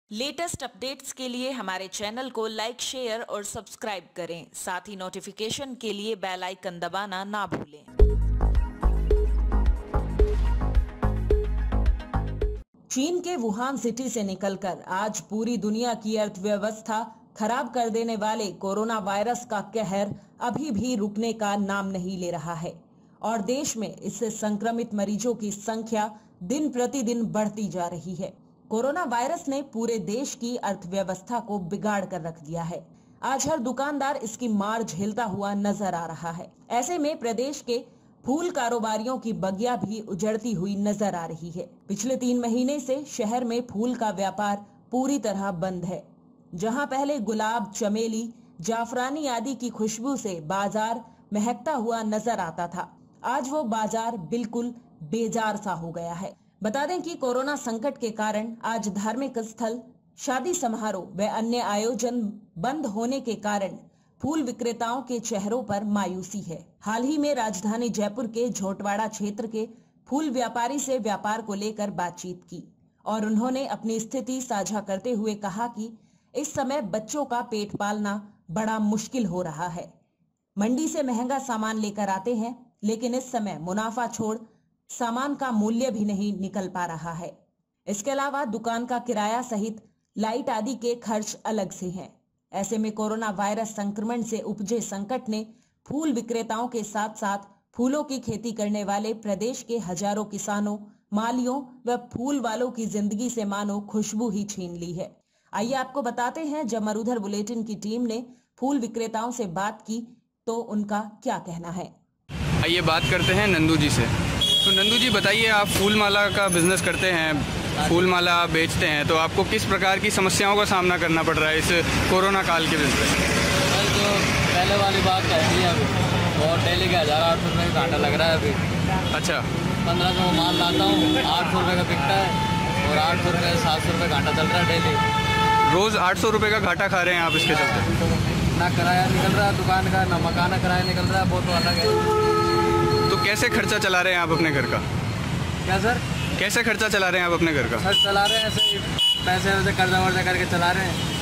Latest updates के लिए हमारे चैनल को लाइक, शेयर और सब्सक्राइब करें। साथ ही नोटिफिकेशन के लिए बेल आइकन दबाना ना भूलें। चीन के वुहान सिटी से निकलकर आज पूरी दुनिया की अर्थव्यवस्था खराब कर देने वाले कोरोना वायरस का कहर अभी भी रुकने का नाम नहीं ले रहा है और देश में इससे संक्रमित मरीजों की संख्या दिन प्रतिदिन बढ़ती जा रही है। कोरोना वायरस ने पूरे देश की अर्थव्यवस्था को बिगाड़ कर रख दिया है। आज हर दुकानदार इसकी मार झेलता हुआ नजर आ रहा है। ऐसे में प्रदेश के फूल कारोबारियों की बगिया भी उजड़ती हुई नजर आ रही है। पिछले 3 महीने से शहर में फूल का व्यापार पूरी तरह बंद है। जहां पहले गुलाब, चमेली, जाफरानी आदि की खुशबू से बाजार महकता हुआ नजर आता था, आज वो बाजार बिल्कुल बेजार सा हो गया है। बता दें कि कोरोना संकट के कारण आज धार्मिक स्थल, शादी समारोह व अन्य आयोजन बंद होने के कारण फूल विक्रेताओं के चेहरों पर मायूसी है। हाल ही में राजधानी जयपुर के झोटवाड़ा क्षेत्र के फूल व्यापारी से व्यापार को लेकर बातचीत की और उन्होंने अपनी स्थिति साझा करते हुए कहा कि इस समय बच्चों का पेट पालना बड़ा मुश्किल हो रहा है। मंडी से महंगा सामान लेकर आते हैं, लेकिन इस समय मुनाफा छोड़ सामान का मूल्य भी नहीं निकल पा रहा है। इसके अलावा दुकान का किराया सहित लाइट आदि के खर्च अलग से हैं। ऐसे में कोरोना वायरस संक्रमण से उपजे संकट ने फूल विक्रेताओं के साथ साथ फूलों की खेती करने वाले प्रदेश के हजारों किसानों, मालियों व फूल वालों की जिंदगी से मानो खुशबू ही छीन ली है। आइए आपको बताते हैं, जब मरुधर बुलेटिन की टीम ने फूल विक्रेताओं से बात की तो उनका क्या कहना है। आइए बात करते हैं नंदू जी से। तो नंदू जी बताइए, आप फूल माला का बिजनेस करते हैं, फूल माला बेचते हैं, तो आपको किस प्रकार की समस्याओं का सामना करना पड़ रहा है इस कोरोना काल के बिजनेस में? जो पहले वाली बात कहती है अभी, और डेली का 1800 रुपये का घाटा लग रहा है अभी। अच्छा, 1500 का माल लाता हूँ, 800 रुपये का बिकता है और 800 रुपये 700 रुपये घाटा चल रहा है डेली। रोज़ 800 रुपये का घाटा खा रहे हैं आप इसके चलते? ना किराया निकल रहा है दुकान का, ना मकान का किराया निकल रहा है, वो तो अलग है। तो कैसे खर्चा चला रहे हैं आप अपने घर का? क्या सर? कैसे खर्चा चला रहे हैं आप अपने घर का? खर्च चला रहे हैं ऐसे ही, पैसे वैसे कर्जा वर्जा करके चला रहे हैं।